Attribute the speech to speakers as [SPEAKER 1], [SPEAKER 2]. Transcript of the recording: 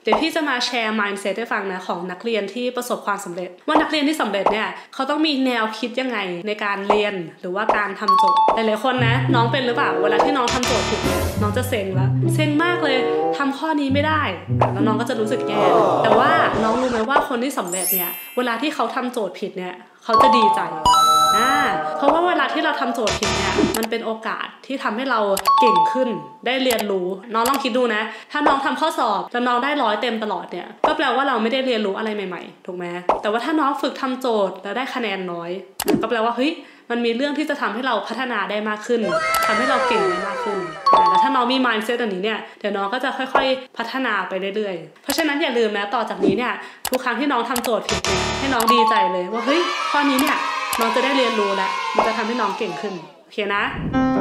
[SPEAKER 1] เดี๋ยวพี่จะมาแชร์ mindset ให้ฟังนะของนักเรียนที่ประสบความสำเร็จว่านักเรียนที่สำเร็จเนี่ยเขาต้องมีแนวคิดยังไงในการเรียนหรือว่าการทำโจทย์หลายๆคนนะน้องเป็นหรือเปล่าเวลาที่น้องทำโจทย์ผิดน้องจะเซ็งแล้วเซ็งมากเลยทำข้อนี้ไม่ได้แล้วน้องก็จะรู้สึกแย่แต่ว่าน้องรู้ไหมว่าคนที่สำเร็จเนี่ยเวลาที่เขาทำโจทย์ผิดเนี่ยเขาจะดีใจเพราะว่าเวลาที่เราทำโจทย์ผิดเนี่ยมันเป็นโอกาสที่ทำให้เราเก่งขึ้นได้เรียนรู้น้องลองคิดดูนะถ้าน้องทำข้อสอบแล้วน้องได้100เต็มตลอดเนี่ยก็แปลว่าเราไม่ได้เรียนรู้อะไรใหม่ๆถูกไหมแต่ว่าถ้าน้องฝึกทำโจทย์แล้วได้คะแนนน้อยก็แปลว่าเฮ้ยมันมีเรื่องที่จะทำให้เราพัฒนาได้มากขึ้นทำให้เราเก่งได้มากขึ้นแต่ถ้าน้องมี mindset แบบนี้เนี่ยเดี๋ยวน้องก็จะค่อยๆพัฒนาไปเรื่อยๆเพราะฉะนั้นอย่าลืมนะต่อจากนี้เนี่ยทุกครั้งที่น้องทำโจทย์ผิดเนี่ยให้น้องดีใจเลยว่าเฮ้ยข้อนี้เนี่ยน้องจะได้เรียนรู้แล้วมันจะทำให้น้องเก่งขึ้นโอเคนะ